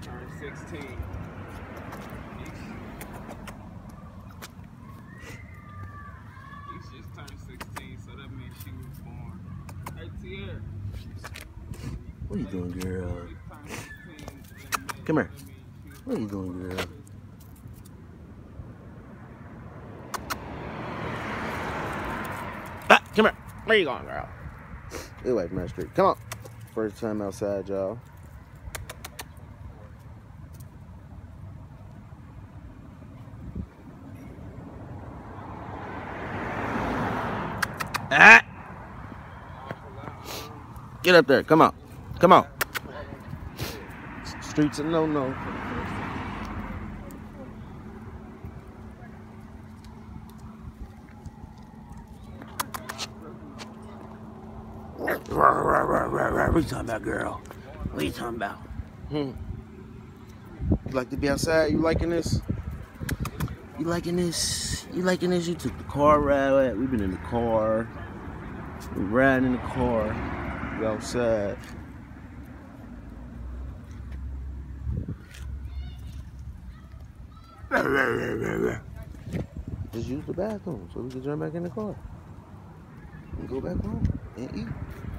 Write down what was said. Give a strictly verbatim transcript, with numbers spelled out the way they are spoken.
Turned sixteen. He's just turned sixteen, so that means she was born. Hey, Tierra. What are you doing, girl? Come here. What are you doing, girl? Ah, come here. Where you going, girl? Get away from that street. Come on. First time outside, y'all. Ah! Get up there. Come on. Come on. Streets a no-no. What are you talking about, girl? What are you talking about? Hmm. You like to be outside? You liking this? You liking this? You liking this? You took the car ride. We've been in the car. We're riding in the car. We're outside. Just use the bathroom so we can jump back in the car and go back home and eat.